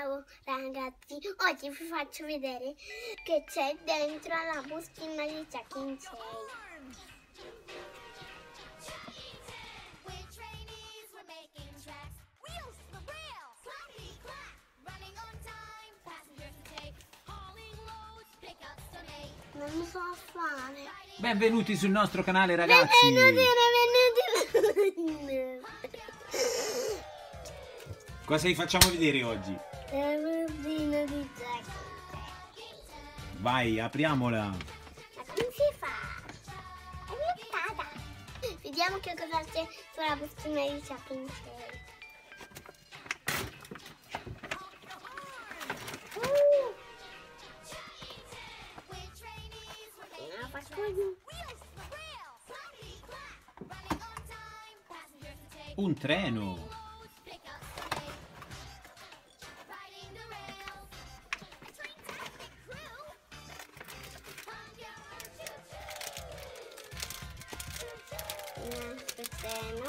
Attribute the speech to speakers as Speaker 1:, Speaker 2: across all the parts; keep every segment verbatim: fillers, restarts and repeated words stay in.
Speaker 1: Ciao ragazzi, oggi vi faccio vedere che c'è dentro alla bustina di Chuck E. Cheese. Non lo so fare.
Speaker 2: Benvenuti sul nostro canale, ragazzi.
Speaker 1: Benvenuti, benvenuti.
Speaker 2: Cosa vi facciamo vedere oggi?
Speaker 1: La bustina di Chuck E.
Speaker 2: Vai, apriamola.
Speaker 1: Ma come si fa? È bloccata. Vediamo che cosa c'è sulla bustina di Chuck E. Cheese. Uh. No, faccio giù.
Speaker 2: Un treno.
Speaker 1: Un altro treno.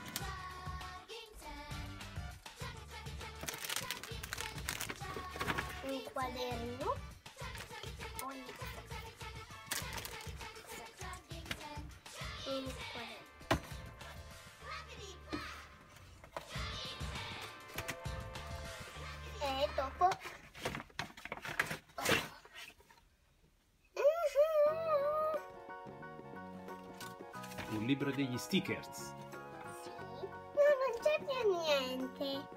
Speaker 1: Un quaderno. Un quaderno. E dopo
Speaker 2: Un libro degli stickers.
Speaker 1: sì, no, non c'è più niente.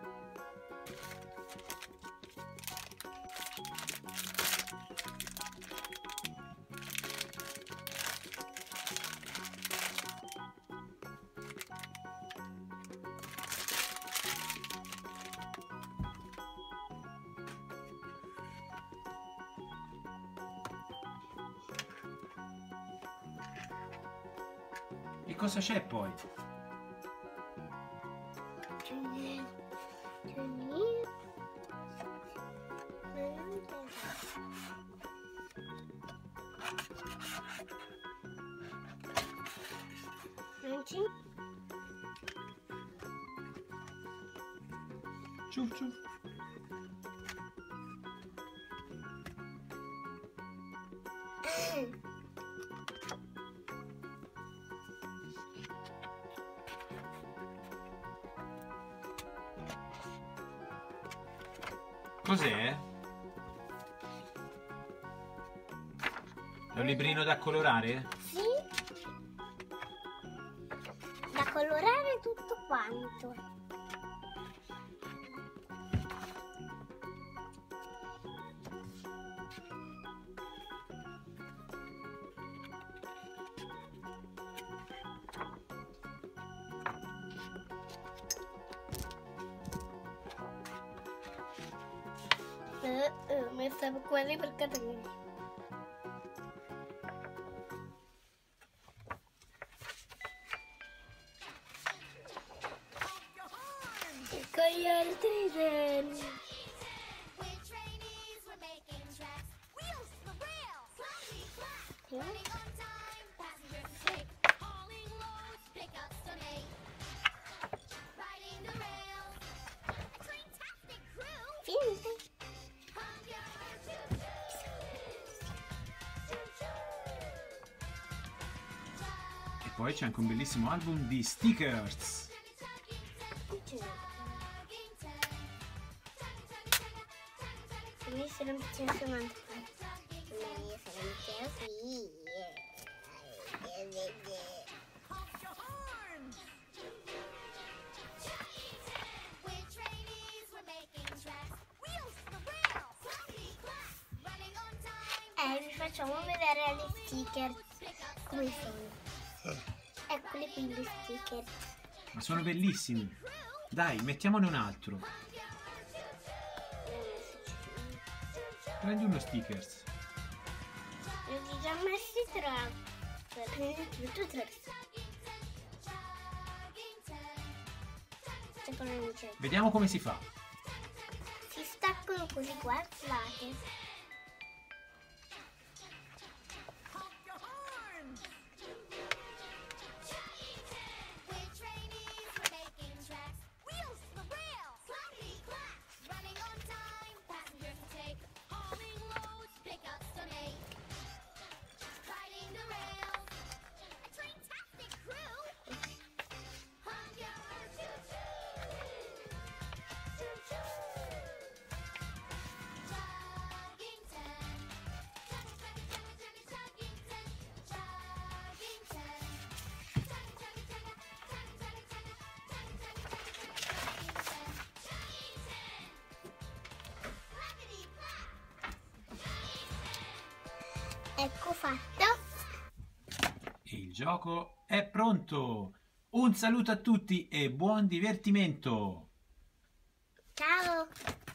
Speaker 2: E cosa c'è poi?
Speaker 1: C'è niente. C'è niente. Ma non c'è. Non c'è.
Speaker 2: Ciuf, ciuf. Cos'è? È un librino da colorare?
Speaker 1: Sì. Da colorare tutto quanto. Eh, eh, mi stavo quasi per cadere. E con gli altri treni. Sì. Finito.
Speaker 2: E poi c'è anche un bellissimo album di stickers.
Speaker 1: Mi sono piaciuto tanto. Mi sono piaciuto. Eh, vi facciamo vedere le sticker come sono. Eccoli qui le sticker.
Speaker 2: Ma sono bellissimi. Dai, mettiamone un altro. Prendi uno stickers.
Speaker 1: Ne ho già messi tre. Prendi tutto tre.
Speaker 2: Vediamo come si fa.
Speaker 1: Si staccano così, guardate. Ecco fatto.
Speaker 2: E il gioco è pronto. Un saluto a tutti e buon divertimento.
Speaker 1: Ciao.